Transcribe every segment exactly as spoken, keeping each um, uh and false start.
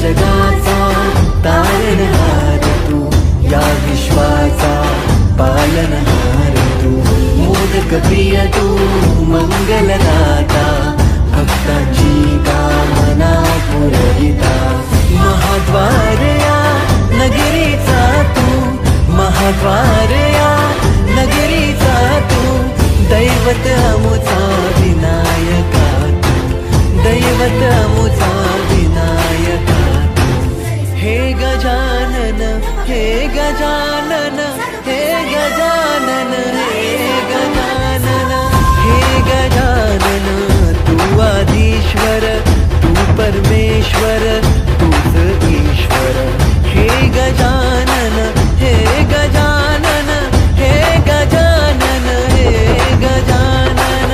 जगाचा तारणहार तू, या विश्वाचा पालनहार तू, मोदक प्रिय तू मंगलदाता, भक्तांची कामना पुरविता, महाद्वार या नगरीचा तू, महाद्वार या नगरीचा तू, दैवत अमुचा विनायका तू, दैवत अमुचा विनायका तू, हे गजानन हे गजानन हे गजानन हे गजानन हे गजानन, तू आदिश्वर तू परमेश्वर तूच ईश्वर, हे गजानन हे गजानन हे गजानन हे गजानन।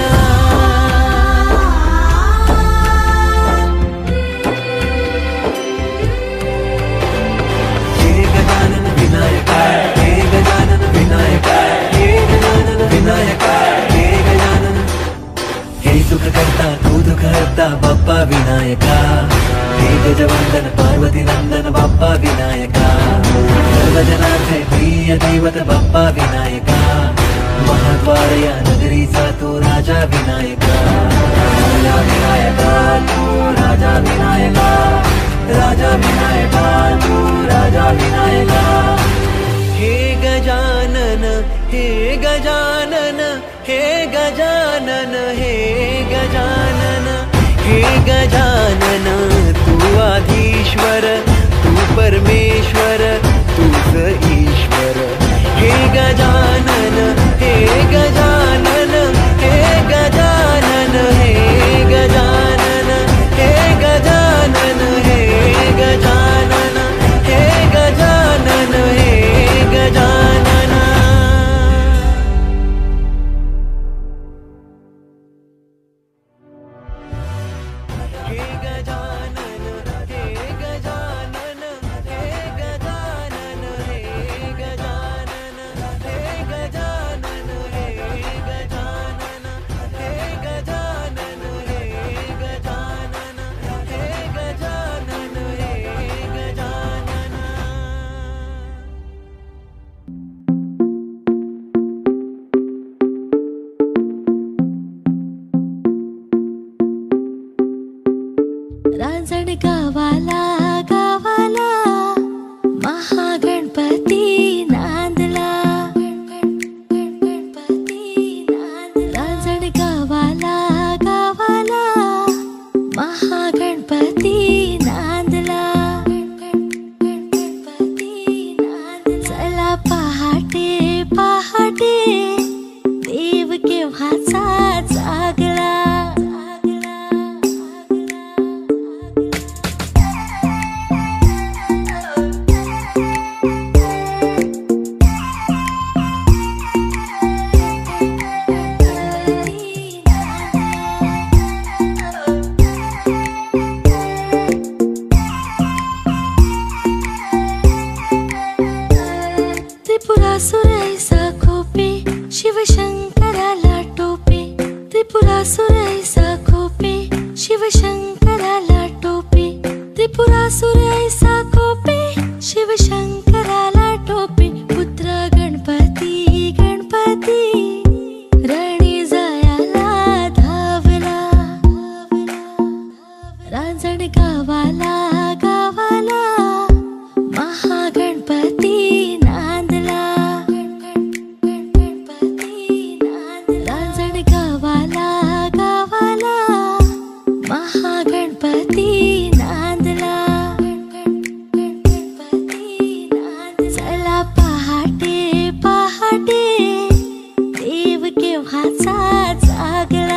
हे गजानन विनायका, हे गजानन विनायका, हे गजानन विनायका, हे गजानन, हे सुख करता तू दुख हरता बाप्पा विनायका, हे गजवंदन पार्वती नंदन बाप्पा विनायका, सर्वजनांचे प्रिय दैवत बाप्पा विनायका, महाद्वार या नगरीचा तू राजा विनायका, राजा विनायका तू राजा विनायका, राजा विनायका तू राजा विनायका, हे गजानन हे गजानन हे गजानन हे गजानन हे गजानन, तू आधीश्वर तू परमेश्वर तूच ईश्वर, हे गजानन हे गजानन हे गजानन हे गजानन हे गजानन हे गजानन हे गजानन हे गजानन। हे गजानन हे गजानन हे गजानन हे गजानन हे गजानन हे गजानन हे गजानन हे गजानन हे गजानन हे गजानन। रांजण गावाला गावाला महागणपती नांदला, रांजण गावाला गावाला महागणपती नांदला, चला पहाटे पहाटे देव केव्हाचा जागला, त्रिपुरासुर ऐसा खोपे शिवशंकराला टोपे, त्रिपुरासुर ऐसा खोपे शिवशंकराला टोपे, त्रिपुरासुर ऐसा खोपे शिवशंकराला टोपे, पुत्र गणपती गणपती रणी जायाला धावला, रांजण गावाला गावाला महागणपती नांदला, रांजण गावाला गावाला महागणपती नांदला, चला पहाटे पहाटे देव केव्हाचा जागला,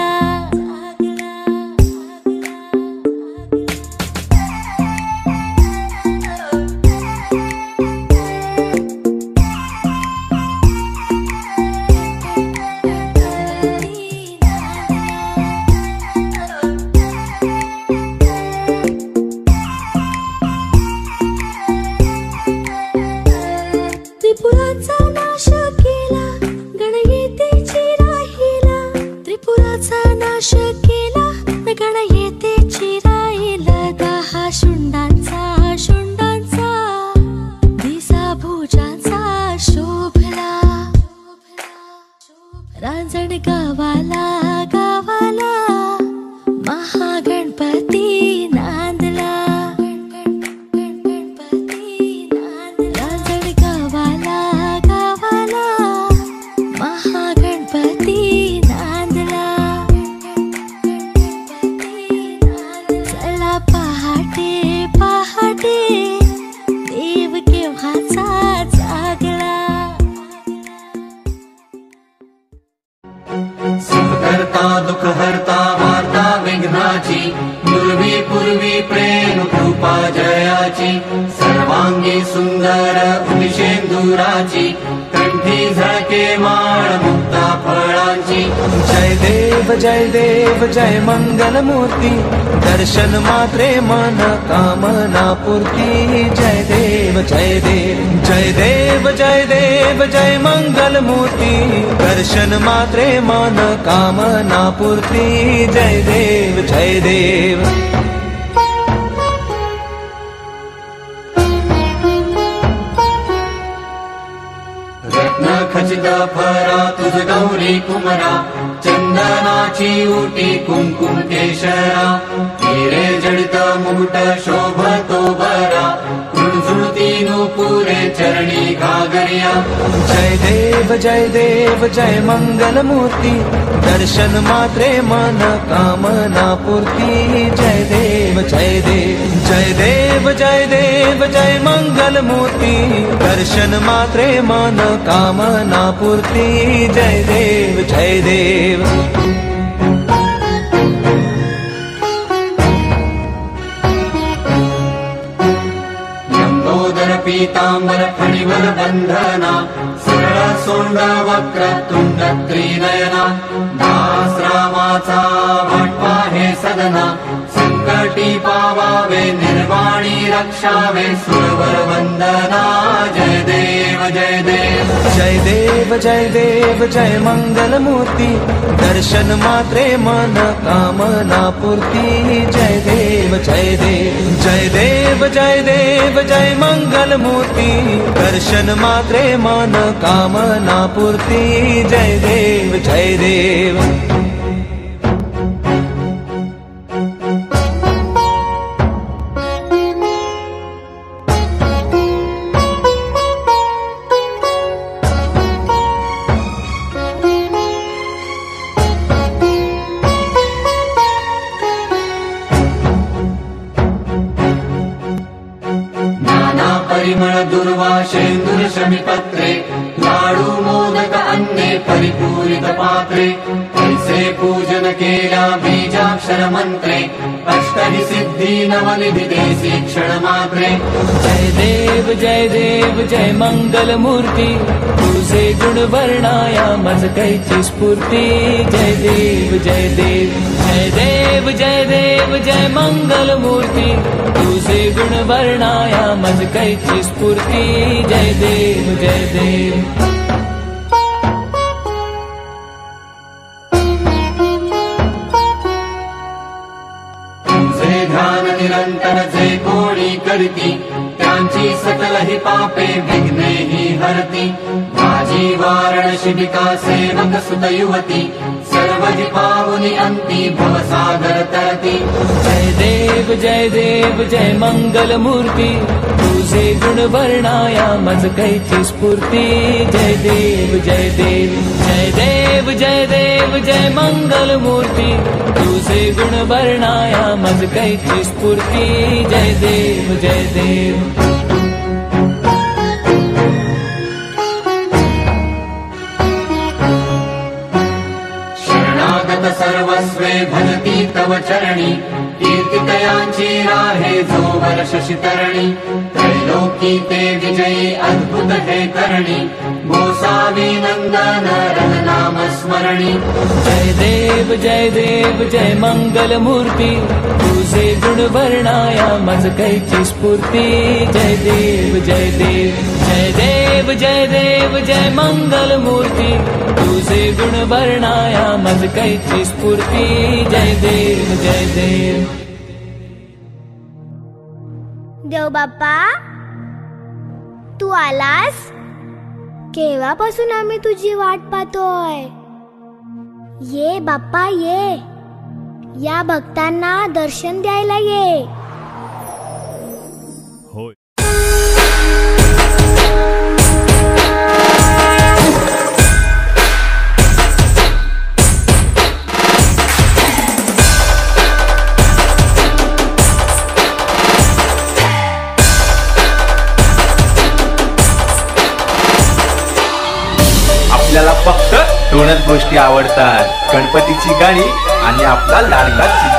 त्रिपुराचा नाश केला गणयेतेची राहिला, त्रिपुराचा नाश केला गणयेतेची राहिला, दहा शुंडांचा सर्वांगी सुंदर उदिशेंदुराची कंठी झळके माळ मुक्ता फळांची जय देव जय देव जय मंगल मूर्ती दर्शन मात्रे मन कामना पूर्ती जय देव जय देव जय देव जय देव जय मंगल मूर्ती दर्शन मात्रे मन कामना पूर्ती जय देव जय देव रत्न खचित फरा तुझ गौरी कुमरा चंदनाची उटी कुंकुम केशरा हिरे जडित मुकुट शोभतो बरा झुळझुळती नूपुरे चरणी घागरिया जय देव जय देव जय मंगल मूर्ती दर्शन मात्रे मन कामना पूर्ती जय देव जय देव जय देव जय देव जय मंगल मूर्ती दर्शन मात्रे मन कामना पूर्ती जय देव जय देव पीतांबर फणिवर बंधना सरळ सोंड वक्र तुंड त्रिनयना दास रामाचा वाटपा हे सदना संकटी पावावे निर्वाणी रक्षावे सुरवर वंदना जय देव जय देव जय देव जय देव जय मंगल मूर्ती दर्शन मात्रे मन कामना पूर्ती जय देव जय देव जय देव जय देव जय मंगल मूर्ती दर्शन मात्रे मन कामना पूर्ती जय देव जय देव परिमळ दुर्वाशेंदुर शमीपत्रे लाडू मोदक अन्ने परिपूरित पात्रे ऐसे पूजन केल्या बीजाक्षर मंत्रे अष्टहि सिद्धी नवनिधि देसी क्षण मात्रे जय देव जय देव जय मंगल मूर्ती तुझे गुण वर्णाया मज कैची स्फूर्ती जय देव जय देव जय देव जय देव जय मंगल मूर्ती तुझे गुण वर्णाया मज कैची स्फूर्ती जय देव जय देव ध्यान निरंतर जे कोणी करती त्यांची सकल ही पापे विघ्ने ही हरती माझी वारण शिबिका सेवक सुत युवती सर्व जी पावनी अंती भवसागर तरती जय देव जय देव जय मंगल मूर्ती तुझे गुण वर्णाया मज कैची स्फूर्ती जय देव जय देव जय देव जय देव जय मंगल मूर्ती तुझे गुण वर्णाया मज कैची स्फूर्ती जय देव जय देव सर्वस्वे भजती तव चरणी कीर्तितयांची राहे जो वर्ष शितरणी त्रैलोकी ते विजयी अद्भुत हे करणी गोसावी नंदन रघुनाम स्मरणी जय देव जय देव जय मंगल मूर्ती तुझे गुण वर्णाया मज कैची स्फूर्ती जय देव जय देव जय देव जय देव जय मंगल मूर्ती तुझे गुण वर्णाया मज कैची स्फूर्ती जय देव जय देव देव बाप्पा तू आलास केव्हापासून आम्ही तुझी वाट पाहतोय ये बाप्पा ये या भक्तांना दर्शन द्यायला ये आपल्याला फक्त दोनच गोष्टी आवडतात, गणपतीची गाणी आणि आपला लाडका